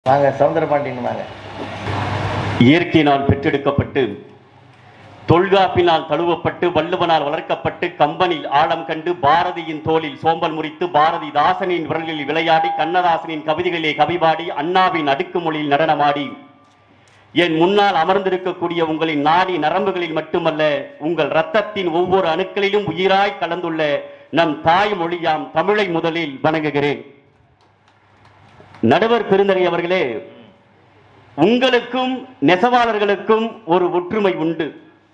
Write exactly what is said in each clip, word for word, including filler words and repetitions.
வாங்க சௌந்தரபாண்டியன் வாங்க. இயற்கையினால் பெற்றெடுக்கப்பட்டு தொல்காப்பினால் தழுவப்பட்டு வள்ளுவனால் வளர்க்கப்பட்டு கம்பனில் ஆழம் கண்டு பாரதியின் தோளில் சோம்பல் முறித்து பாரதிதாசனின் விரலில் விளையாடி கண்ணதாசனின் கவிதைகளிலே கவிபாடி அண்ணாவின் அடுக்குமொழியில் நடனமாடி என் முன்னால் அமர்ந்திருக்கக்கூடிய உங்களின் நாடி நரம்புகளில் மட்டுமல்ல உங்கள் இரத்தத்தின் ஒவ்வொரு அணுக்களிலும் உயிராய் கலந்துள்ள நம் தாய் மொழியாம் தமிழை முதலில் வணங்குகிறேன். நடுவர் பெருந்தகை அவர்களே, உங்களுக்கும் நெசவாளர்களுக்கும் ஒரு ஒற்றுமை உண்டு.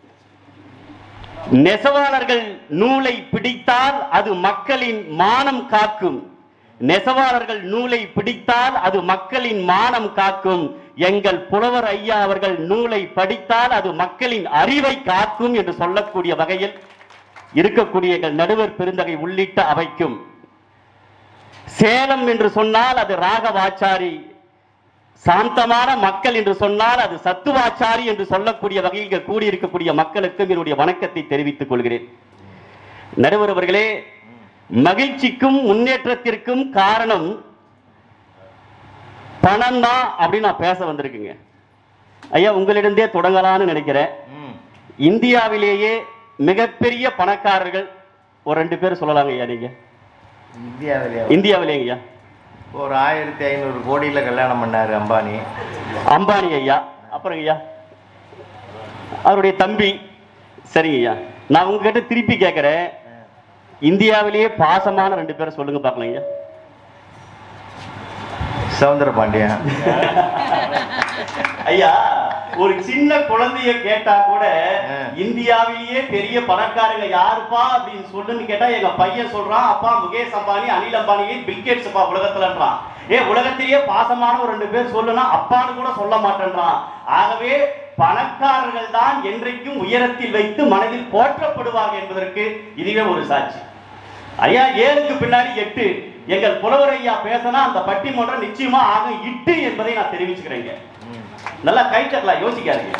நெசவாளர்கள் நூலை பிடித்தால் அது மக்களின் மானம் காக்கும். நெசவாளர்கள் நூலை பிடித்தால் அது மக்களின் மானம் காக்கும். எங்கள் புலவர் ஐயா அவர்கள் நூலை படித்தால் அது மக்களின் அறிவை காக்கும் என்று சொல்லக்கூடிய வகையில் இருக்கக்கூடிய எங்கள் நடுவர் பெருந்தகை உள்ளிட்ட அவைக்கும், சேலம் என்று சொன்னால் அது ராகவாச்சாரி, சாந்தமான மக்கள் என்று சொன்னால் அது சத்துவாச்சாரி என்று சொல்லக்கூடிய வகையில் கூடியிருக்கக்கூடிய மக்களுக்கும் என்னுடைய வணக்கத்தை தெரிவித்துக் கொள்கிறேன். நடுவர் அவர்களே, மகிழ்ச்சிக்கும் முன்னேற்றத்திற்கும் காரணம் பணம் தான் அப்படின்னு நான் பேச வந்திருக்குங்க. ஐயா, உங்களிடந்தே தொடங்கலான்னு நினைக்கிறேன். இந்தியாவிலேயே மிகப்பெரிய பணக்காரர்கள் ஒரு ரெண்டு பேர் சொல்லலாங்க ஐயா. நீங்க இந்தியாவிலே இந்தியாவிலேங்க ஐயா ஒரு ஆயிரத்தி ஐநூறு கோடியில கல்யாணம் பண்ணாரு அம்பானி. அம்பானி ஐயா. அப்புறம் ஐயா அவருடைய தம்பி. சரிங்க ஐயா, நான் உங்ககிட்ட திருப்பி கேட்கிறேன், இந்தியாவிலேயே பாசமான ரெண்டு பேரை சொல்லுங்க பார்க்கலாம் ஐயா. சௌந்தரபாண்டியன் ஐயா, ஒரு சின்ன குழந்தைய கேட்டா கூட இந்தியாவிலேயே பெரிய பணக்காரங்க யாருப்பா அப்படின்னு சொல்லுன்னு கேட்டா எங்க பையன் சொல்றான், அப்பா முகேஷ் அம்பானி, அனில் அம்பானி, பில்கேட்ஸ் அப்பா உலகத்துலன்றான். ஏ, உலகத்திலேயே பாசமான ஒரு ரெண்டு பேர் சொல்லுனா அப்பான்னு கூட சொல்ல மாட்டேன்றான். ஆகவே பணக்காரர்கள் தான் என்றைக்கும் உயரத்தில் வைத்து மனதில் போற்றப்படுவார்கள் என்பதற்கு இதுவே ஒரு சாட்சி. ஐயா, ஏழுக்கு பின்னாடி எட்டு, எங்கள் புலவர் ஐயா பேசினா அந்த பட்டிமன்றம் நிச்சயமா ஆகும் இட்டு என்பதை நான் தெரிவிச்சுக்கிறேங்க. நல்லா கை தட்டலாம், யோசிக்காதீங்க.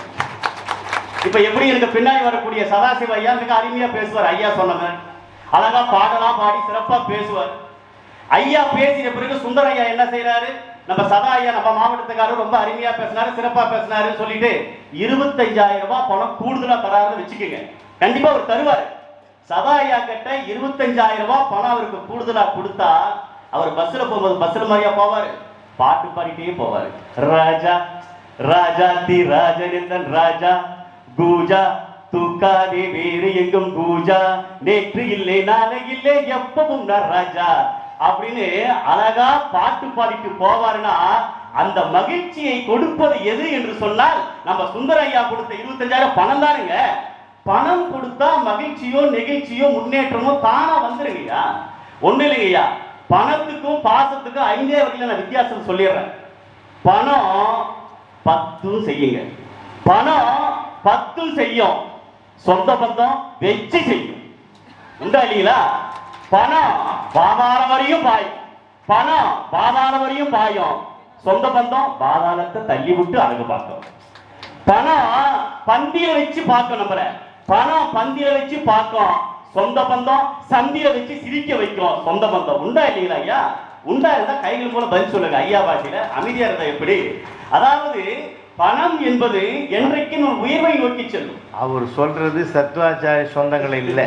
இப்ப எப்படி எனக்கு பின்னாடி வரக்கூடிய சதாசிவ ஐயா மிக அருமையா பேசுவார். ஐயா சொன்னவன் அழகா பாடலாம் பாடி சிறப்பா பேசுவார். ஐயா பேசின பிறகு சுந்தர ஐயா என்ன செய்யறாரு, நம்ம சதா ஐயா நம்ம மாவட்டத்துக்காரர் ரொம்ப அருமையா பேசினாரு, சிறப்பா பேசினாருன்னு சொல்லிட்டு இருபத்தஞ்சாயிரம் ரூபாய் பணம் கூடுதலா தராருன்னு வச்சுக்கோங்க. கண்டிப்பா அவர் தருவாரு. சதா ஐயா கிட்ட இருபத்தஞ்சாயிரம் ரூபாய் பணம் அவருக்கு கூடுதலா கொடுத்தா அவர் பஸ்ல போகும்போது பஸ்ல மாதிரியா போவாரு, பாட்டு பாடிட்டே போவாரு. ராஜா ராஜா தி ராஜனந்தன் ராஜா கூஜா தூக்காதே வேறு எங்கும் கூஜா, நேற்று இல்லை நாளை இல்லை எப்பவும் நான் ராஜா அப்படின்னு அழகா பாட்டு பாடிட்டு போவாருன்னா அந்த மகிழ்ச்சியை கொடுப்பது எது என்று சொன்னால் நம்ம சுந்தர ஐயா கொடுத்த இருபத்தஞ்சாயிரம் பணம் தானுங்க. பணம் கொடுத்தா மகிழ்ச்சியோ நெகிழ்ச்சியோ முன்னேற்றமோ தானா வந்துருங்கய்யா. ஒண்ணு இல்லைங்கய்யா, பணத்துக்கும் பாசத்துக்கும் ஐந்தே வகையில நான் வித்தியாசம் சொல்லிடுறேன். பணம் பத்தும் செய்யுங்க, பணம் பத்தும் செய்யும், சொந்த பந்தம் வெச்சு செய்யும். உண்டா இல்லைங்களா? பணம் பாதாள வரையும் பாயும், பணம் பாதாள வரையும் பாயும், சொந்த பந்தம் பாதாளத்தை தள்ளி விட்டு அழகு பார்க்கும். பணம் பந்தியில வச்சு பார்க்கும், நம்மள பணம் பந்தியில வச்சு பார்க்கும், சொந்த பந்தம் சந்தியில வச்சு சிரிக்க வைக்கும். சொந்த பந்தம் உண்டா இல்லைங்களா ஐயா? உண்டா இருந்தா கைகள் மூலம் பதில் சொல்லுங்க ஐயா பாஷையில. அமைதியா இருந்தா எப்படி? அதாவது பணம் என்பது என்றைக்கு நம்ம உயர்வை நோக்கி செல்லும். அவர் சொல்றது சத்வாச்சாரி சொந்தங்கள் இல்ல,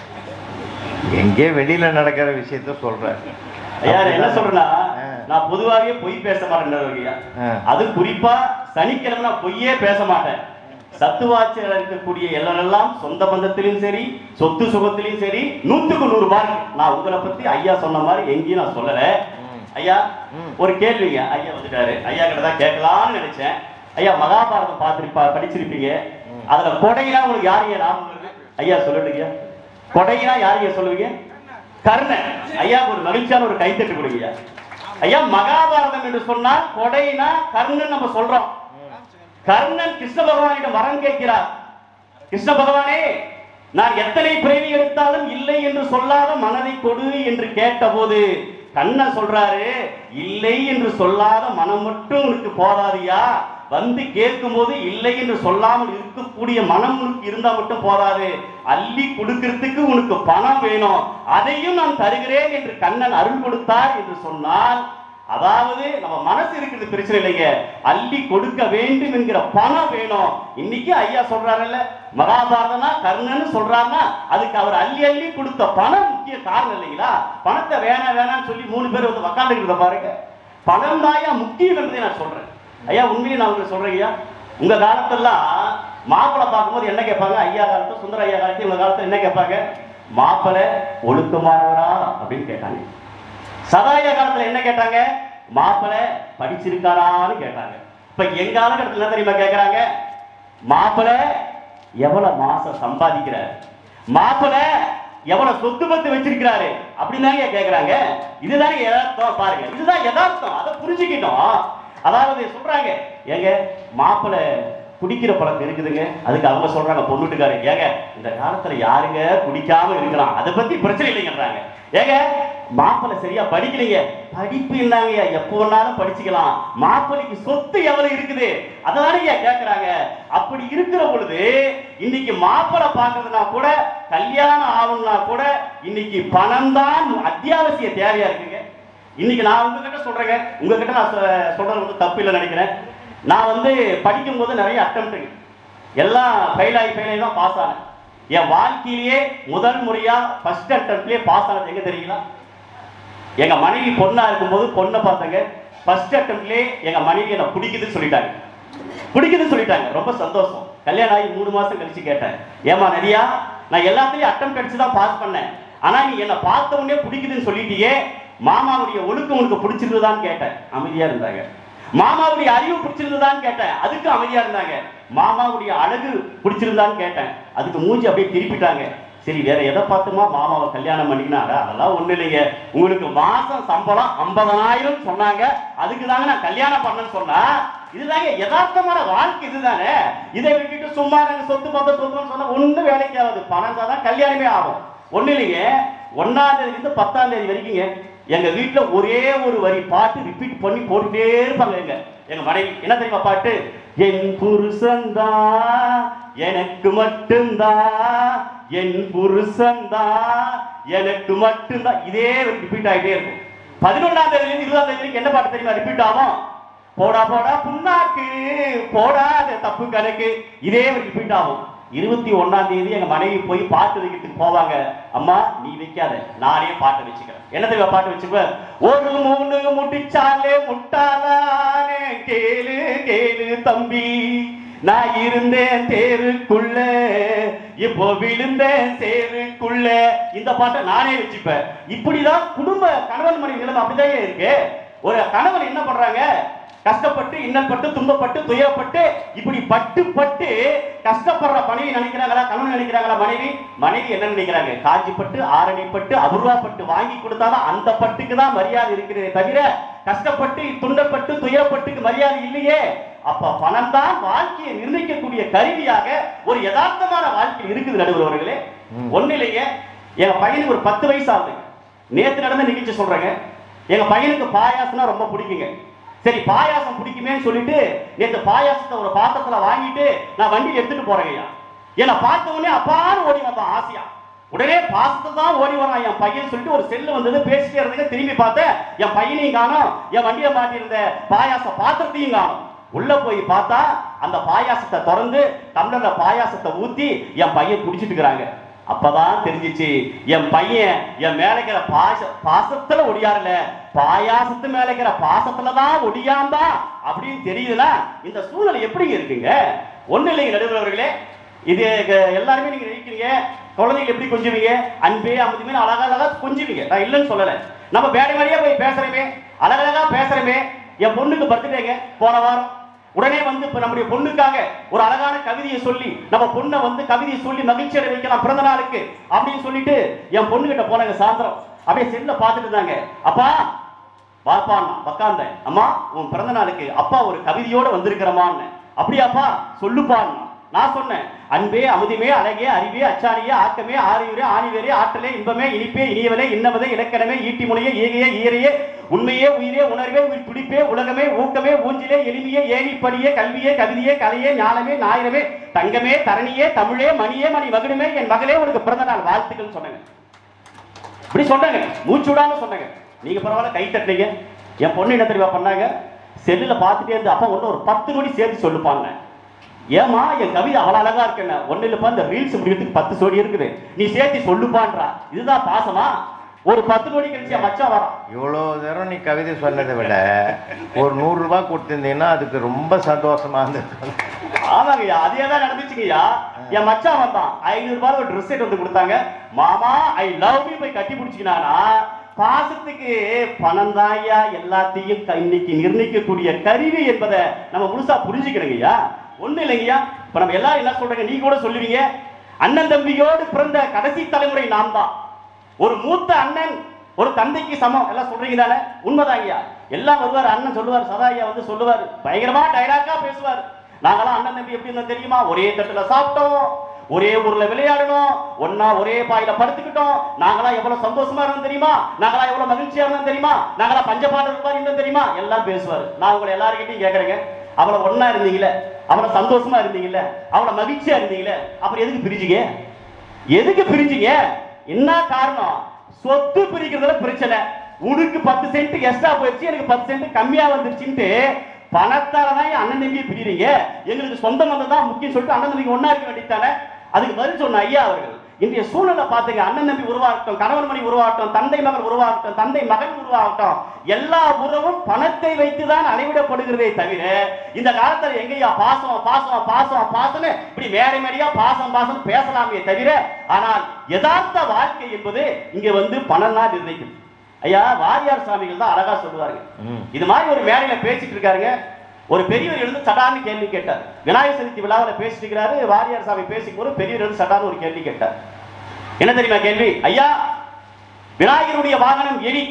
எங்கே வெளியில நடக்கிற விஷயத்த சொல்றாரு. ஐயா என்ன சொல்றேன்னா, நான் பொதுவாகவே பொய் பேச மாட்டேன். அது குறிப்பா சனிக்கிழமை நான் பொய்யே பேச மாட்டேன். சத்துவாச்சியில் இருக்கக்கூடிய எல்லாம் சொந்த பந்தத்திலும் சரி சொத்து சுகத்திலும் சரி நூத்துக்கு நூறு மார்க். நான் உங்களை பத்தி ஐயா சொன்ன மாதிரி எங்கேயும் நான் சொல்லல. ஐயா ஒரு கேள்விங்க, ஐயா வந்துட்டாரு, ஐயா கிட்ட தான் கேட்கலாம்னு நினைச்சேன். ஐயா மகாபாரதம் பார்த்திருப்பா படிச்சிருப்பீங்க, அதுல கொடையினா உங்களுக்கு யாரையா ஞாபகம் வருது? ஐயா சொல்லுங்க, கொடையினா யாரையா சொல்லுவீங்க? கர்ணன். ஐயா ஒரு மகிழ்ச்சியான ஒரு கைத்தட்டு கொடுங்க ஐயா. மகாபாரதம் என்று சொன்னால் கொடையினா கர்ணன் நம்ம சொல்றோம். கர்ணன் கிருஷ்ண பகவானிடம் வரம் கேட்கிறார். கிருஷ்ண பகவானே, நான் எத்தனை பிறவி எடுத்தாலும் இல்லை என்று சொல்லாத மனதை கொடு என்று கேட்ட போது கண்ணன் சொல்றாரு, இல்லை என்று சொல்லாத மனம் மட்டும் உனக்கு போதாதியா, வந்து கேட்கும் போது இல்லை என்று சொல்லாமல் இருக்கக்கூடிய மனம் உனக்கு இருந்தா மட்டும் போதாது, அள்ளி கொடுக்கிறதுக்கு உனக்கு பணம் வேணும், அதையும் நான் தருகிறேன் என்று கண்ணன் அருள் கொடுத்தார் என்று சொன்னால் அதாவது நம்ம மனசு இருக்கிறது பிரச்சனை இல்லைங்க, அள்ளி கொடுக்க வேண்டும் என்கிற பணம் வேணும். இன்னைக்கு ஐயா சொல்றாருல்ல, மகாபாரதனா கர்ணன்னு சொல்றாருன்னா அதுக்கு அவர் அள்ளி அள்ளி கொடுத்த பணம் முக்கிய காரணம் இல்லைங்களா? பணத்தை வேணாம் வேணாம்னு சொல்லி மூணு பேர் வந்து உட்காந்துக்கிறத பாருங்க. பணம் தாயா முக்கியம் என்பதை நான் சொல்றேன். ஐயா உண்மையை நான் உங்களுக்கு சொல்றேன் ஐயா, உங்க காலத்தெல்லாம் மாப்பிள்ளை பார்க்கும்போது என்ன கேட்பாங்க? ஐயா காலத்துல சுந்தர ஐயா காலத்துல உங்க காலத்துல என்ன கேட்பாங்க? மாப்பிள்ளை ஒழுக்கமானவரா அப்படின்னு கேட்டாங்க. சதாயா காலத்துல என்ன கேட்டாங்க? மாப்பிள்ளை படிச்சிருக்காரான்னு கேட்டாங்க. இப்ப எங்க காலகட்டத்தில் என்ன தெரியுமா கேட்கறாங்க? மாப்பிள்ளை எவ்வளவு மாசம் சம்பாதிக்கிற, மாப்பிள்ளை எவ்வளவு சொத்து பத்து வச்சிருக்கிறாரு அப்படின்னு தாங்க கேட்கறாங்க. இதுதாங்க யதார்த்தம். பாருங்க, இதுதான் யதார்த்தம். அதை புரிஞ்சுக்கிட்டோம். அதாவது சொல்றாங்க, ஏங்க மாப்பிள்ளை குடிக்கிற பழக்கம் இருக்குதுங்க, அதுக்கு அவங்க சொல்றாங்க பொண்ணுட்டுக்காரு, ஏங்க இந்த காலத்துல யாருங்க குடிக்காம இருக்கலாம், அதை பத்தி பிரச்சனை இல்லைங்கன்றாங்க. ஏங்க மாப்பிள்ளை சரியா படிக்கலைங்க, படிப்பு இல்லைங்க, எப்போ வேணாலும் படிச்சுக்கலாம், மாப்பிள்ளைக்கு சொத்து எவ்வளவு இருக்குது அதானே கேட்கறாங்க. அப்படி இருக்கிற பொழுது இன்னைக்கு மாப்பிள்ளை பார்க்கறதுனா கூட, கல்யாணம் ஆகணும்னா கூட இன்னைக்கு பணம் தான் அத்தியாவசிய தேவையா இருக்குங்க. இன்னைக்கு நான் உங்ககிட்ட சொல்றேங்க, உங்ககிட்ட நான் சொல்றது வந்து தப்பு இல்லை நினைக்கிறேன். நான் வந்து படிக்கும் போது நிறைய அட்டெம்ப்ட் எல்லாம் ஃபெயில் ஆகி ஃபெயில் ஆகி தான் பாஸ் ஆனேன். என் வாழ்க்கையிலேயே முதல் முறையா ஃபர்ஸ்ட் அட்டெம்ப்ட்லயே பாஸ் ஆனது எங்க தெரியுங்களா? எங்க மனைவி பொண்ணா இருக்கும்போது பொண்ணை பார்த்தங்க, ஃபர்ஸ்ட் அட்டெம்ப்ட்லயே எங்க மனைவி என்ன பிடிக்குதுன்னு சொல்லிட்டாங்க. பிடிக்குதுன்னு சொல்லிட்டாங்க, ரொம்ப சந்தோஷம். கல்யாணம் ஆகி மூணு மாசம் கழிச்சு கேட்டேன், ஏமா நிறையா நான் எல்லாத்துலயும் அட்டெம்ப்ட் அடிச்சு தான் பாஸ் பண்ணேன், ஆனா நீ என்ன பார்த்த உடனே பிடிக்குதுன்னு சொல்லிட்டியே, மாமாவுடைய ஒழுக்கம் உனக்கு பிடிச்சிருந்ததான்னு கேட்டேன். அமைதியா இருந்தாங்க. மாமாவுடைய அறிவு பிடிச்சிருந்ததான்னு கேட்டேன், அதுக்கு அமைதியா இருந்தாங்க. மாமாவுடைய அழகு பிடிச்சிருந்தான்னு கேட்டேன், அதுக்கு மூஞ்சி அப்படியே திருப்பிட்டாங்க. சரி வேற எதை பார்த்துமா மாமாவை கல்யாணம் பண்ணிக்கினாரா? அதெல்லாம் ஒண்ணு இல்லைங்க, உங்களுக்கு மாசம் சம்பளம் ஐம்பதனாயிரம் சொன்னாங்க, அதுக்கு தாங்க நான் கல்யாணம் பண்ணேன்னு சொன்னா, இதுதாங்க யதார்த்தமான வாழ்க்கை. இதுதானே. இதை விட்டுட்டு சும்மா நாங்க சொத்து பத்த சொத்துன்னு சொன்னா ஒண்ணு வேலைக்கு ஆகாது. பணம் தான் கல்யாணமே ஆகும். ஒண்ணு இல்லைங்க, ஒன்னாம் தேதியில இருந்து பத்தாம் தேதி வரைக்குங்க எங்க வீட்டுல ஒரே ஒரு வரி பாட்டு ரிப்பீட் பண்ணி போட்டுட்டே இருப்பாங்க. எங்க எங்க மனைவி என்ன தெரியுமா பாட்டு? என் புருஷன்தா எனக்கு மட்டும்தான், என் புருஷன்தா எனக்கு மட்டும்தான், இதே ரிப்பீட் ஆகிட்டே இருக்கும். பதினொன்றாம் தேதி இருபதாம் தேதி வரைக்கும் என்ன பாட்டு தெரியுமா ரிப்பீட் ஆகும்? போடா போடா புண்ணாக்கு போடாத தப்பு கணக்கு, இதே ரிப்பீட் ஆகும். இருபத்தி ஒன்னாம் தேதி எங்க மனைவி போய் பாட்டு வைக்கிறதுக்கு போவாங்க. அம்மா நீ வைக்காத, நானே பாட்டு வச்சுக்கிறேன். என்ன தெரியுமா பாட்டு வச்சுக்குவேன்? ஒரு மூணு முட்டிச்சாலே முட்டாளானே கேளு கேளு தம்பி, நான் இருந்தேன் தேருக்குள்ள இப்போ விழுந்தேன் சேருக்குள்ள, இந்த பாட்டை நானே வச்சுப்பேன். இப்படிதான் குடும்ப கணவன் மனைவி நிலைமை அப்படிதான் இருக்கு. ஒரு கணவன் என்ன பண்றாங்க? கஷ்டப்பட்டு இன்னல்பட்டு துன்பப்பட்டு துயரப்பட்டு இப்படி பட்டு பட்டு கஷ்டப்படுற மனைவி நினைக்கிறாங்களா? கணவன் நினைக்கிறாங்களா? மனைவி மனைவி என்ன நினைக்கிறாங்க? காஞ்சிப்பட்டு ஆரணிப்பட்டு அபூர்வாப்பட்டு வாங்கி கொடுத்தாதான் அந்த பட்டுக்கு தான் மரியாதை இருக்கிறதே தவிர கஷ்டப்பட்டு துண்டப்பட்டு துயரப்பட்டுக்கு மரியாதை இல்லையே. அப்ப பணம் தான் வாழ்க்கையை நிர்ணயிக்கக்கூடிய கருவியாக ஒரு யதார்த்தமான வாழ்க்கை இருக்குது நடுவர்களே. ஒண்ணு இல்லைங்க, எங்க பையனுக்கு ஒரு பத்து வயசு ஆகுது. நேத்து நடந்த நிகழ்ச்சி சொல்றேங்க. எங்க பையனுக்கு பாயாசம்னா ரொம்ப பிடிக்குங்க. சரி பாயாசம் பிடிக்குமேன்னு சொல்லிட்டு நேற்று பாயாசத்தை ஒரு பாத்திரத்துல வாங்கிட்டு நான் வண்டியில் எடுத்துட்டு போறேங்க. என்னை பார்த்த உடனே அப்பான்னு ஓடி வந்தான் ஆசையா. உடனே பாசத்தை தான் ஓடி வரான் என் பையன் சொல்லிட்டு ஒரு செல்லு வந்தது, பேசிட்டே இருந்தது. திரும்பி பார்த்தேன், என் பையனையும் காணோம், என் வண்டியை மாட்டியிருந்த பாயாச பாத்திரத்தையும் காணோம். உள்ள போய் பார்த்தா அந்த பாயாசத்தை திறந்து டம்ளர்ல பாயாசத்தை ஊத்தி என் பையன் குடிச்சிட்டு இருக்கிறாங்க. அப்பதான் தெரிஞ்சிச்சு என் பையன் என் மேல இருக்கிற பாச பாசத்துல ஒடியாருல, பாயாசத்து மேல இருக்கிற பாசத்துலதான் ஒடியாம்பா அப்படின்னு தெரியுதுன்னா இந்த சூழ்நிலை எப்படி இருக்குங்க? ஒண்ணு இல்லைங்க நடுவர்களே, இது எல்லாருமே நீங்க நினைக்கிறீங்க குழந்தைகள் எப்படி கொஞ்சுவீங்க? அன்பே அமைதிமே அழகா அழகா கொஞ்சுவீங்க, நான் இல்லைன்னு சொல்லல. நம்ம வேலை வேலையா போய் பேசுறமே, அழகழகா பேசுறமே. என் பொண்ணுக்கு பர்த்டேங்க போன வாரம், உடனே வந்து இப்ப நம்முடைய பொண்ணுக்காக ஒரு அழகான கவிதையை சொல்லி நம்ம பொண்ணை வந்து கவிதையை சொல்லி மகிழ்ச்சி அடை வைக்கலாம் பிறந்த நாளுக்கு அப்படின்னு சொல்லிட்டு என் பொண்ணு கிட்ட போனாங்க. சாயந்தரம் அப்படியே செல்ல பார்த்துட்டு இருந்தாங்க. அப்பா வாப்பான்னா உக்காந்தேன். அம்மா உன் பிறந்த நாளுக்கு அப்பா ஒரு கவிதையோட வந்திருக்கிறமான்னு. அப்படியாப்பா சொல்லுப்பான்னா. நான் சொன்னேன், அன்பே அமுதிமே அழகே அறிவே அச்சாரியே ஆக்கமே ஆரியுரே ஆணிவேரே ஆற்றலே இன்பமே இனிப்பே இனியவலே இன்னவதே இலக்கணமே ஈட்டி முனையே ஈகையே ஈரையே உண்மையே உயிரே உணர்வே உயிர் துடிப்பே உலகமே ஊக்கமே ஊஞ்சிலே எளிமையே ஏணிப்படியே கல்வியே கவிதையே கலையே ஞானமே ஞாயிறமே தங்கமே தரணியே தமிழே மணியே மணி மகனுமே என் மகளே உனக்கு பிறந்த நாள் வாழ்த்துக்கள் சொன்னாங்க. இப்படி சொன்னாங்க, மூச்சு விடாம சொன்னாங்க. நீங்க பரவாயில்ல கை தட்டுறீங்க. என் பொண்ணு என்ன தெரியுமா பண்ணாங்க, செல்லுல பார்த்துட்டே இருந்து அப்பா ஒன்று ஒரு பத்து நொடி சேர்த்து சொல்லுப்பாங்க. ஏமா என் கவிதை அவ்வளோ அழகா இருக்குன்னு. ஒன்னு இல்லப்பா, இந்த ரீல்ஸ் முடிக்கிறதுக்கு பத்து சோடி இருக்குது, நீ சேர்த்து சொல்லுப்பான்றா. இதுதான் பாசமா? ஒரு பத்து நொடி கழிச்சு மச்சான் வரான். இவ்வளோ நேரம் நீ கவிதை சொன்னதை விட ஒரு நூறு ரூபாய் கொடுத்திருந்தீங்கன்னா அதுக்கு ரொம்ப சந்தோஷமா இருந்தது. ஆமாங்கய்யா, அதே தான் நடந்துச்சுங்கய்யா. என் மச்சான் வந்தான், ஐநூறு ரூபாய் ஒரு ட்ரெஸ் செட் வந்து கொடுத்தாங்க. மாமா ஐ லவ் யூ போய் கட்டி பிடிச்சிக்கினானா, பாசத்துக்கு பணம் தாயா எல்லாத்தையும் இன்னைக்கு நிர்ணயிக்கக்கூடிய கருவி என்பதை நம்ம முழுசா புரிஞ்சுக்கிறோங்கய்யா. ஒண்ணு இல்லைங்கய்யா, இப்ப நம்ம எல்லாரும் என்ன சொல்றீங்க, நீ கூட சொல்லுவீங்க, அண்ணன் தம்பியோடு பிறந்த கடைசி தலைமுறை நாம் தான். ஒரு மூத்த அண்ணன் ஒரு தந்தைக்கு சமம் எல்லாம் சொல்றீங்க தானே? உண்மைதாங்கய்யா. எல்லாம் வருவார், அண்ணன் சொல்லுவார், சதாயா வந்து சொல்லுவார், பயங்கரமா டைலாக்கா பேசுவார். நாங்களாம் அண்ணன் தம்பி எப்படி இருந்தா தெரியுமா, ஒரே தட்டுல சாப்பிட்டோம், ஒரே ஊர்ல விளையாடணும், ஒன்னா ஒரே பாயில படுத்துக்கிட்டோம், நாங்களாம் எவ்வளவு சந்தோஷமா இருந்தோம் தெரியுமா, நாங்களாம் எவ்வளவு மகிழ்ச்சியா இருந்தோம் தெரியுமா, நாங்களாம் பஞ்சபாண்டவர் மாதிரி இருந்தோம் தெரியுமா, எல்லாம் பேசுவார். நான் உங்களை எல்லாருக்கிட்டையும் கேட்கறேங்க, அவ்வளவு ஒன்னா இருந்தீங்களே, அவ்வளவு சந்தோஷமா இருந்தீங்கல்ல, அவ்வளவு மகிழ்ச்சியா இருந்தீங்களே, அப்புறம் எதுக்கு பிரிஞ்சுங்க? எதுக்கு பிரிஞ்சுங்க? என்ன காரணம்? சொத்து பிரிக்கிறதுல பிரச்சனை. உனக்கு பத்து சென்ட் எக்ஸ்ட்ரா போயிடுச்சு, எனக்கு பத்து சென்ட் கம்மியா வந்துருச்சுட்டு பணத்தாலதான் அண்ணன் தம்பியை பிரிறீங்க. எங்களுக்கு சொந்த பந்தம் தான் முக்கியம் சொல்லிட்டு அண்ணன் தம்பிக்கு ஒன்னா இருக்க வேண்டியதானே? அதுக்கு பதில் சொன்ன ஐயா அவர்கள், இன்றைய சூழலை பார்த்துங்க, அண்ணன் தம்பி உருவாகட்டும், கணவன் மணி உருவாகட்டும், தந்தை மகன் உருவாகட்டும், தந்தை மகன் உருவாகட்டும், எல்லா உறவும் பணத்தை வைத்துதான் அளவிடப்படுகிறதே தவிர இந்த காலத்துல எங்கேயா பாசம் பாசம் பாசம் பாசம் இப்படி மேடை மேடையா பாசம் பாசம் பேசலாமே தவிர, ஆனால் யதார்த்த வாழ்க்கை என்பது இங்க வந்து பணம் தான் நிர்ணயிக்குது. ஐயா வாரியார் சாமிகள் தான் அழகா சொல்லுவாருங்க. இது மாதிரி ஒரு மேடையில பேசிட்டு இருக்காருங்க, ஒரு பெரியவர் எழுந்து சடார்னு கேள்வி கேட்டார். விநாயகர் சதுர்த்தி விழாவில் பேசிட்டு இருக்கிறாரு, வாரியார் சாமி பேசிக்கும் போது பெரியவர் எழுந்து சடார்னு ஒரு கேள்வி கேட்டார். என்ன தெரியுமா கேள்வி? ஐயா, விநாயகருடைய வாகனம் எலி,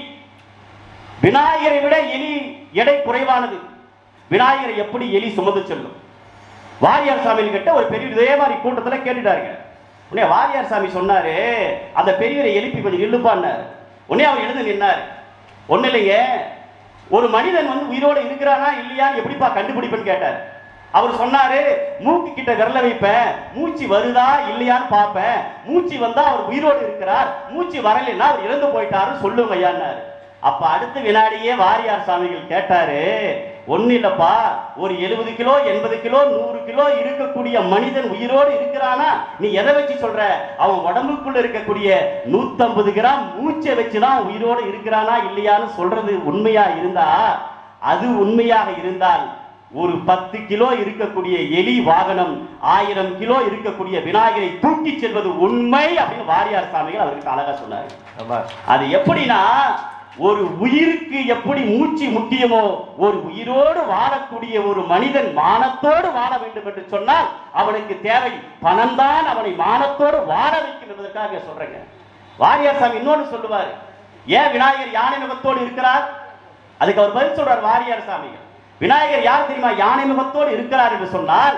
விநாயகரை விட எலி எடை குறைவானது, விநாயகரை எப்படி எலி சுமந்து செல்லும்? வாரியார் சாமி கிட்ட ஒரு பெரிய இதே மாதிரி கூட்டத்துல கேட்டுட்டாருங்க. உடனே வாரியார் சாமி சொன்னாரு, அந்த பெரியவரை எழுப்பி கொஞ்சம் நில்லுப்பான்னாரு. உடனே அவர் எழுந்து நின்னாரு. ஒண்ணு இல்லைங்க, ஒரு மனிதன் வந்து உயிரோடு இருக்கிறானா இல்லையான்னு எப்படிப்பா கண்டுபிடிப்பேன்னு கேட்டார். அவர் சொன்னாரு, மூக்கு கிட்ட விரல வைப்பேன், மூச்சு வருதா இல்லையான்னு பார்ப்பேன், மூச்சு வந்தா அவர் உயிரோடு இருக்கிறார், மூச்சு வரலைன்னா அவர் இறந்து போயிட்டாரு சொல்லுங்க ஐயான்னாரு. அப்ப அடுத்த வினாடியே வாரியார் சாமிகள் கேட்டாரு, ஒண்ணு இல்லப்பா, ஒரு எழுபது கிலோ எண்பது கிலோ நூறு கிலோ இருக்கக்கூடிய மனிதன் உயிரோடு இருக்கிறானா நீ எதை வச்சு சொல்ற? அவன் உடம்புக்குள்ள இருக்கக்கூடிய நூத்தி ஐம்பது கிராம் மூச்சை வச்சுதான் உயிரோடு இருக்கிறானா இல்லையான்னு சொல்றது உண்மையா இருந்தா, அது உண்மையாக இருந்தால் ஒரு பத்து கிலோ இருக்கக்கூடிய எலி வாகனம் ஆயிரம் கிலோ இருக்கக்கூடிய விநாயகரை தூக்கி செல்வது உண்மை அப்படின்னு வாரியார் சாமிகள் அவருக்கு அழகா சொன்னாரு. அது எப்படின்னா, ஒரு உயிருக்கு எப்படி மூச்சு முக்கியமோ, ஒரு உயிரோடு வாழக்கூடிய ஒரு மனிதன் மானத்தோடு வாழ வேண்டும் என்று சொன்னால் அவனுக்கு தேவை பணம் தான் அவனை மானத்தோடு வாழ வைக்கும் என்பதற்காக சொல்றேங்க. வாரியார் சாமி இன்னொன்று சொல்லுவாரு, ஏன் விநாயகர் யானை முகத்தோடு இருக்கிறார்? அதுக்கு அவர் பதில் சொல்றார் வாரியார் சாமிகள். விநாயகர் யார் தெரியுமா யானை முகத்தோடு இருக்கிறார் என்று சொன்னால்,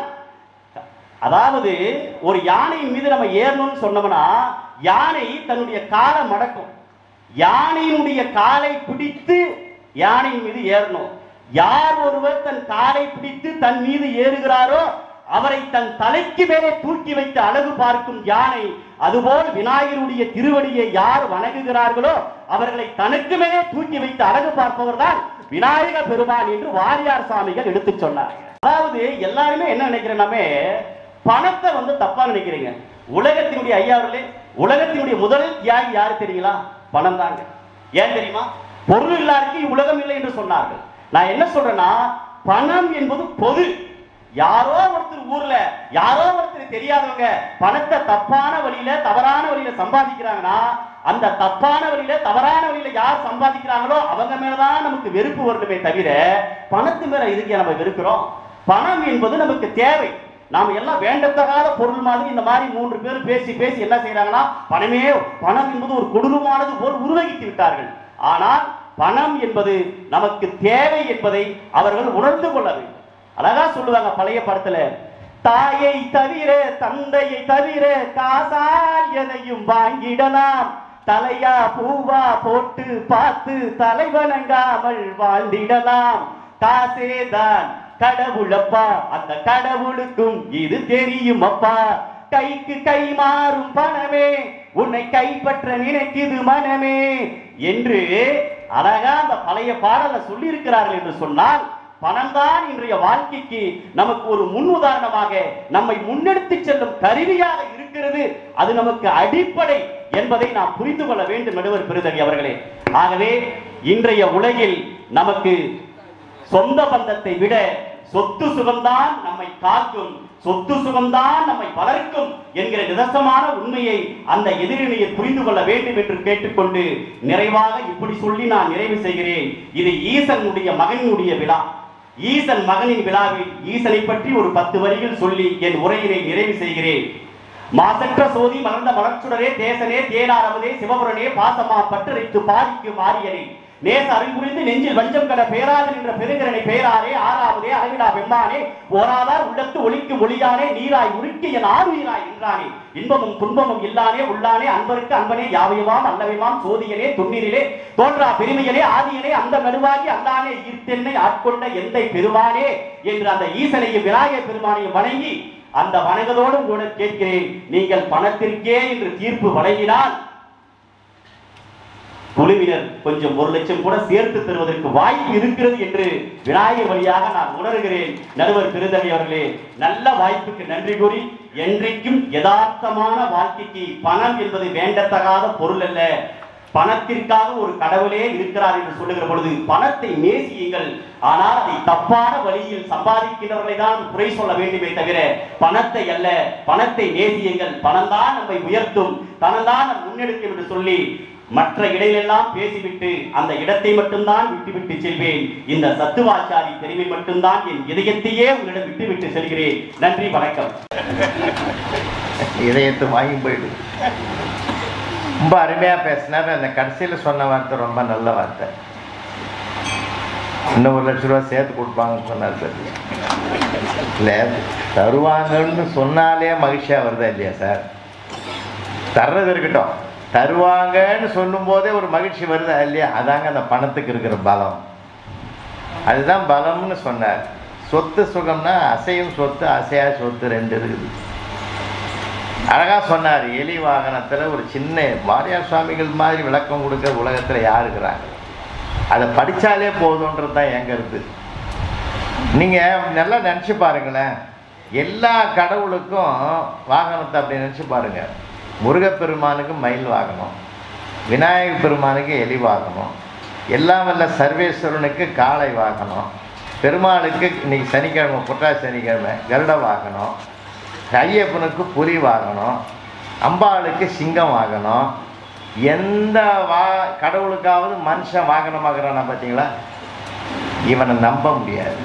அதாவது ஒரு யானையின் மீது நம்ம ஏறணும்னு சொன்னோம்னா யானை தன்னுடைய காலை மடக்கும், யானையினுடைய காலை பிடித்து யானையின் மீது ஏறணும். யார் ஒருவர் தன் காலை பிடித்து தன் மீது ஏறுகிறாரோ அவரை தன் தலைக்கு மேலே தூக்கி வைத்து அழகு பார்க்கும் யானை, அதுபோல் விநாயகருடைய திருவடியை யார் வணங்குகிறார்களோ அவர்களை தனக்கு மேலே தூக்கி வைத்து அழகு பார்ப்பவர் தான் விநாயக பெருமான் என்று வாரியார் சாமிகள் எடுத்து சொன்னார். அதாவது எல்லாருமே என்ன நினைக்கிறேன்னாமே, பணத்தை வந்து தப்பா நினைக்கிறீங்க. உலகத்தினுடைய ஐயாவர்களே, உலகத்தினுடைய முதல் தியாகி யாரு தெரியுங்களா? பணம் தாங்க. ஏன் தெரியுமா? பொருள் இல்லாருக்கு உலகம் இல்லை என்று சொன்னார்கள். நான் என்ன சொல்றேன்னா, பணம் என்பது பொது. யாரோ ஒருத்தர் ஊர்ல யாரோ ஒருத்தர் தெரியாதவங்க பணத்தை தப்பான வழியில தவறான வழியில சம்பாதிக்கிறாங்கன்னா, அந்த தப்பான வழியில தவறான வழியில யார் சம்பாதிக்கிறாங்களோ அவங்க மேலதான் நமக்கு வெறுப்பு வரணுமே தவிர பணத்து மேல இதுக்கு நம்ம வெறுக்கிறோம். பணம் என்பது நமக்கு தேவை. நாம எல்லாம் வேண்டத்தகாத பொருள் மாதிரி இந்த மாதிரி மூன்று பேர் பேசி பேசி என்ன செய்யறாங்கன்னா, பணமே பணம் என்பது ஒரு கொடூரமானது போல் உருவகித்து விட்டார்கள். ஆனால் பணம் என்பது நமக்கு தேவை என்பதை அவர்கள் உணர்ந்து கொள்ள வேண்டும். அழகா சொல்லுவாங்க பழைய படத்துல, தாயை தவிர தந்தையை தவிர காசால் எதையும் வாங்கிடலாம், தலையா பூவா போட்டு பார்த்து தலைவணங்காமல் வாழ்ந்திடலாம், காசேதான் கடவுளப்பா அந்த கடவுளுக்கும் இது தெரியும் அப்பா, கைக்கு கை மாறும் பணமே உன்னை கைப்பற்ற நினைக்குது மனமே என்று அழகா அந்த பழைய பாடலை சொல்லி இருக்கிறார்கள் என்று சொன்னால், பணம்தான் இன்றைய வாழ்க்கைக்கு நமக்கு ஒரு முன் உதாரணமாக நம்மை முன்னெடுத்து செல்லும் கருவியாக இருக்கிறது. அது நமக்கு அடிப்படை என்பதை நாம் புரிந்து கொள்ள வேண்டும் நடுவர் பெருந்தகை அவர்களே. ஆகவே இன்றைய உலகில் நமக்கு சொந்த பந்தத்தை விட சொத்து சுகம்தான் நம்மை காக்கும், சொத்து சுகம்தான் நம்மை வளர்க்கும் என்கிற நிதர்சனமான உண்மையை அந்த எதிரினையை புரிந்து கொள்ள வேண்டும் என்று கேட்டுக்கொண்டு நிறைவாக இப்படி சொல்லி நான் நிறைவு செய்கிறேன். இது ஈசனுடைய மகனுடைய விழா. ஈசன் மகனின் விழாவில் ஈசனை பற்றி ஒரு பத்து வரிகள் சொல்லி என் உரையினை நிறைவு செய்கிறேன். மாசற்ற சோதி மலர்ந்த மலர்ச்சுடரே, தேசனே, தேனாரவதே, சிவபுரனே, பாசமா பட்டரைத்து பாதிக்கு மாறியனே, நேச அறிவுறிந்து நெஞ்சில் வஞ்சம் கட பேராது என்ற பெருங்கரனை பேராரே, ஆறாவதே அழகிடா பெம்மானே, ஓராதார் உள்ளத்து ஒளிக்கு மொழியானே, நீராய் உருக்கி என் ஆறுயிராய் என்றானே, இன்பமும் துன்பமும் இல்லானே, உள்ளானே, அன்பருக்கு அன்பனே, யாவையவாம் அல்லவைவாம், சோதியனே, துண்ணீரிலே தோன்றா பெருமையனே, ஆதியனே, அந்த நடுவாகி அல்லானே, ஈர்த்தென்னை ஆட்கொண்ட எந்தை பெருமானே என்று அந்த ஈசனையும் விநாயகர் பெருமானையும் வணங்கி அந்த வணங்கதோடு கூட கேட்கிறேன், நீங்கள் பணத்திற்கே என்று தீர்ப்பு வழங்கினால் குழுவினர் கொஞ்சம் ஒரு லட்சம் கூட சேர்த்து தருவதற்கு வாய்ப்பு இருக்கிறது என்று விநாயகர் வழியாக நான் உணர்கிறேன். நடுவர் பெருந்தகை அவர்களே, நல்ல வாய்ப்புக்கு நன்றி கூறி, என்றைக்கும் யதார்த்தமான வாழ்க்கைக்கு பணம் என்பது வேண்டத்தகாத பொருள் அல்ல. பணத்திற்காக ஒரு கடவுளே இருக்கிறார் என்று சொல்லுகிற பொழுது பணத்தை நேசியுங்கள். ஆனால் அதை தப்பான வழியில் சம்பாதிக்கிறவர்களை தான் குறை சொல்ல வேண்டுமே தவிர பணத்தை அல்ல. பணத்தை நேசியுங்கள். பணம் தான் நம்மை உயர்த்தும், பணம் தான் நம் முன்னெடுக்கும் என்று சொல்லி மற்ற இடையிலெல்லாம் பேசிவிட்டு அந்த இடத்தை மட்டும்தான் விட்டுவிட்டு செல்வேன். இந்த சத்துவாச்சாரி தெரிவை மட்டும்தான் என் இதயத்தையே உங்களிடம் விட்டுவிட்டு செல்கிறேன். நன்றி, வணக்கம். இதயத்தை வாங்கி போயிடு. ரொம்ப அருமையா பேசினார். அந்த கடைசியில் சொன்ன வார்த்தை ரொம்ப நல்ல வார்த்தை. இன்னும் ஒரு லட்ச ரூபா சேர்த்து கொடுப்பாங்கன்னு சொன்னார். சார் இல்லை, தருவாங்கன்னு சொன்னாலே மகிழ்ச்சியா வருதா இல்லையா சார்? தர்றது இருக்கட்டும், தருவாங்கன்னு சொல்லும் போதே ஒரு மகிழ்ச்சி வருதா இல்லையா? அதாங்க அந்த பணத்துக்கு இருக்கிற பலம். அதுதான் பலம்னு சொன்னார். சொத்து சுகம்னா அசையும் சொத்து, அசையா சொத்து ரெண்டு இருக்குது. அழகா சொன்னார். எலி வாகனத்துல ஒரு சின்ன வாரியார் சுவாமிகள் மாதிரி விளக்கம் கொடுக்க உலகத்துல யார் இருக்கிறாங்க? அதை படிச்சாலே போதும்ன்றது தான் என் கருத்து. நீங்க நல்லா நினைச்சு பாருங்களேன். எல்லா கடவுளுக்கும் வாகனத்தை அப்படி நினைச்சு பாருங்க. முருகப்பெருமானுக்கு மயில் வாகனம், விநாயகர் பெருமானுக்கு எலி வாகனம், எல்லாம் வல்ல சர்வேஸ்வரனுக்கு காளை வாகனம், பெருமாளுக்கு இன்னைக்கு சனிக்கிழமை புட்டாசி சனிக்கிழமை கருட வாகனம், ஐயப்பனுக்கு புலி வாகனம், அம்பாளுக்கு சிங்கம் வாகனம். எந்த வா கடவுளுக்காவது மனுஷன் வாகனமாகறானா பார்த்தீங்களா? இவனை நம்ப முடியாது,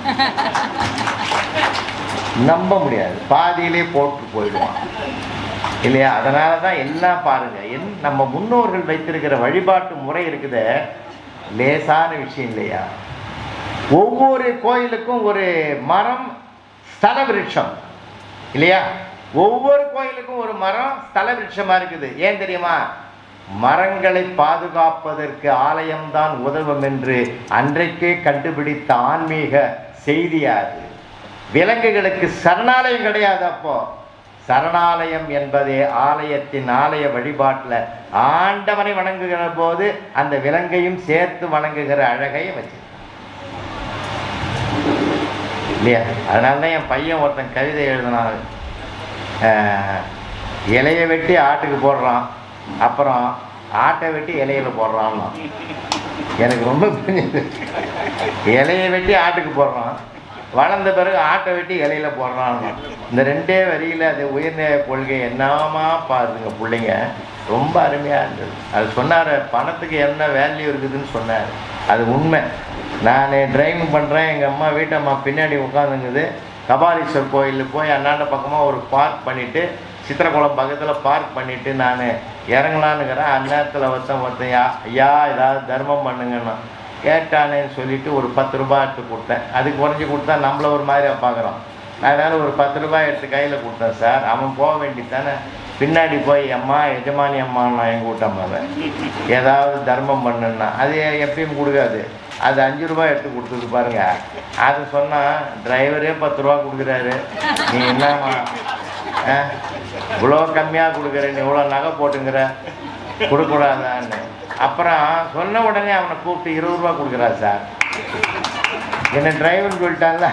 நம்ப முடியாது. பாதியிலே போட்டு போயிடுவான் இல்லையா? அதனால தான் எல்லாம் பாருங்க, என் நம்ம முன்னோர்கள் வைத்திருக்கிற வழிபாட்டு முறை இருக்குதே, லேசான விஷயம் இல்லையா? ஒவ்வொரு கோயிலுக்கும் ஒரு மரம் ஸ்தல விருட்சம் இல்லையா? ஒவ்வொரு கோயிலுக்கும் ஒரு மரம் ஸ்தல விருட்சமா இருக்குது. ஏன் தெரியுமா? மரங்களை பாதுகாப்பதற்கு ஆலயம்தான் உதவும் என்று அன்றைக்கே கண்டுபிடித்த ஆன்மீக செய்தியாது. விலங்குகளுக்கு சரணாலயம் கிடையாது. அப்போ சரணாலயம் என்பதே ஆலயத்தின் ஆலய வழிபாட்டில் ஆண்டவனை வணங்குகிற போது அந்த விலங்கையும் சேர்த்து வணங்குகிற அழகை வச்சு இல்லையா? அதனால தான் என் பையன் ஒருத்தன் கவிதை எழுதினான். இலையை வெட்டி ஆட்டுக்கு போடுறான், அப்புறம் ஆட்டை வெட்டி இலையில போடுறான்னா. எனக்கு ரொம்ப புரிஞ்சுது. இலையை வெட்டி ஆட்டுக்கு போடுறான், வளர்ந்த பிறகு ஆட்டை வெட்டி இலையில போடுறாங்க. இந்த ரெண்டே வரியில் அது உயர்நிலை கொள்கை என்னமா பாருங்க பிள்ளைங்க. ரொம்ப அருமையாக இருந்தது. அது சொன்னார், பணத்துக்கு என்ன வேல்யூ இருக்குதுன்னு சொன்னார். அது உண்மை. நான் டிரைவிங் பண்ணுறேன், எங்கள் அம்மா வீட்டம்மா பின்னாடி உட்காந்துங்குது. கபாலீஸ்வர் கோயிலுக்கு போய் அண்ணாண்ட பக்கமாக ஒரு பார்க் பண்ணிவிட்டு, சித்திரக்குளம் பக்கத்தில் பார்க் பண்ணிவிட்டு நான் இறங்கலான்னுக்கிறேன். அந்நேரத்தில் ஒருத்தன் ஒருத்தன் யா ஐயா ஏதாவது தர்மம் பண்ணுங்கன்னு கேட்டானேன்னு சொல்லிவிட்டு ஒரு பத்து ரூபாய் எடுத்து கொடுத்தேன். அதுக்கு குறைஞ்சி கொடுத்தா நம்மள ஒரு மாதிரியா பார்க்குறோம். அதனால் ஒரு பத்து ரூபாய் எடுத்து கையில் கொடுத்தேன். சார் அவன் போக வேண்டியது தானே. பின்னாடி போய் அம்மா எஜமானி அம்மா நான் எங்கள் கூட்டம்மாவை ஏதாவது தர்மம் பண்ணுன்னா அது எப்பயும் கொடுக்காது. அது அஞ்சு ரூபாய் எடுத்து கொடுத்தது பாருங்க. அது சொன்னால் டிரைவரே பத்து ரூபா கொடுக்குறாரு, நீ என்னம்மா இவ்வளோ கம்மியாக கொடுக்குற, நீ இவ்வளோ நகை போட்டுங்கிற, கொடுக்கூடாதான்னு. அப்புறம் சொன்ன உடனே அவனை கூப்பிட்டு இருபது ரூபா கொடுக்குறா சார். என்ன டிரைவர்னு சொல்லிட்டான்ல.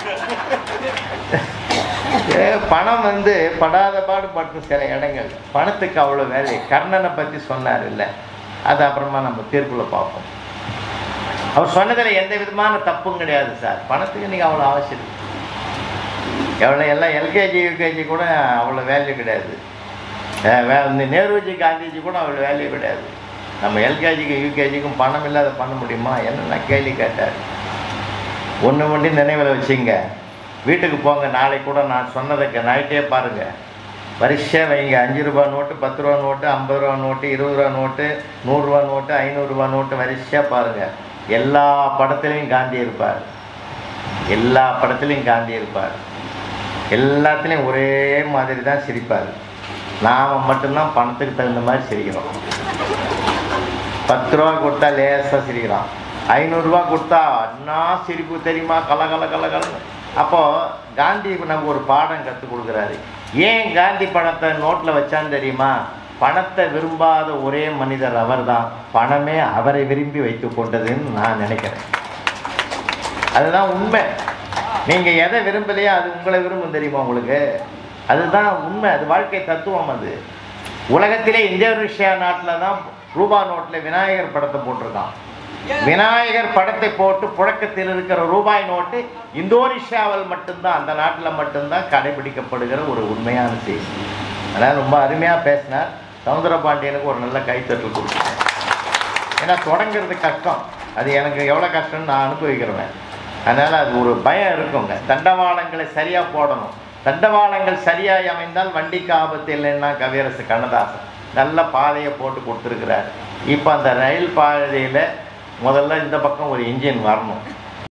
பணம் வந்து படாத பாடு பட்டும் சில இடங்கள் பணத்துக்கு அவ்வளோ வேலை. கர்ணனை பற்றி சொன்னார் இல்லை, அது அப்புறமா நம்ம தீர்ப்பில் பார்ப்போம். அவர் சொன்னதில் எந்த விதமான தப்பும் கிடையாது சார். பணத்துக்கு இன்றைக்கி அவ்வளோ அவசியம். எவ்வளோ எல்லாம் எல்கேஜி யூகேஜி கூட அவ்வளோ வேல்யூ கிடையாது. வே இந்த நேருஜி காந்திஜி கூட அவ்வளோ வேல்யூ கிடையாது. நம்ம எல்கேஜிக்கு யூகேஜிக்கும் பணம் இல்லாத பண்ண முடியுமா? என்னென்ன கேள்வி கேட்டார். ஒன்று மட்டும் நினைவில் வச்சுங்க, வீட்டுக்கு போங்க, நாளைக்கு கூட நான் சொன்னதுக்கு நைட்டே பாருங்கள், வரிசையாக வைங்க. அஞ்சு ரூபா நோட்டு, பத்து ரூபா நோட்டு, ஐம்பது ரூபா நோட்டு, இருபது ரூபா நோட்டு, நூறுரூவா நோட்டு, ஐநூறுரூவா நோட்டு, வரிசையாக பாருங்கள். எல்லா படத்துலையும் காந்தி இருப்பார். எல்லா படத்துலையும் காந்தி இருப்பார். எல்லாத்துலேயும் ஒரே மாதிரி தான் சிரிப்பார். நாம் மட்டும்தான் பணத்துக்கு தகுந்த மாதிரி சிரிக்கிறோம். பத்து ரூபா கொடுத்தா லேசாக சிரிக்கிறான், ஐநூறுரூவா கொடுத்தா அண்ணா சிரிப்பு தெரியுமா, கல கல கல கலன்னு. அப்போது காந்தி நமக்கு ஒரு பாடம் கற்றுக் கொடுக்குறாரு. ஏன் காந்தி பணத்தை நோட்டில் வச்சான்னு தெரியுமா? பணத்தை விரும்பாத ஒரே மனிதர் அவர் தான். பணமே அவரை விரும்பி வைத்து கொண்டதுன்னு நான் நினைக்கிறேன். அதுதான் உண்மை. நீங்கள் எதை விரும்பலையோ அது உங்களை விரும்பும் தெரியுமா உங்களுக்கு? அதுதான் உண்மை. அது வாழ்க்கை தத்துவம். அது உலகத்திலே இந்தோனேஷியா நாட்டில் தான் ரூபா நோட்டில் விநாயகர் படத்தை போட்டிருக்கான். விநாயகர் படத்தை போட்டு புழக்கத்தில் இருக்கிற ரூபாய் நோட்டு இந்தோனேஷியாவில் மட்டும்தான், அந்த நாட்டில் மட்டும்தான் கடைபிடிக்கப்படுகிற ஒரு உண்மையான செய்தி. அதனால் ரொம்ப அருமையாக பேசினார். சவுந்தரபாண்டியனுக்கு ஒரு நல்ல கைத்தட்டல் கொடுத்தேன். ஏன்னா தொடங்கிறது கஷ்டம். அது எனக்கு எவ்வளோ கஷ்டம்னு நான் அனுபவிக்கிறேன். அதனால் அது ஒரு பயம் இருக்குங்க. தண்டவாளங்களை சரியாக போடணும். தண்டவாளங்கள் சரியாக அமைந்தால் வண்டிக்கு ஆபத்து இல்லைன்னா கவியரசு கண்ணதாசன் நல்ல பாதையை போட்டு கொடுத்துருக்கிறார். இப்போ அந்த ரயில் பாதையில் முதல்ல இந்த பக்கம் ஒரு இன்ஜின் வரணும்.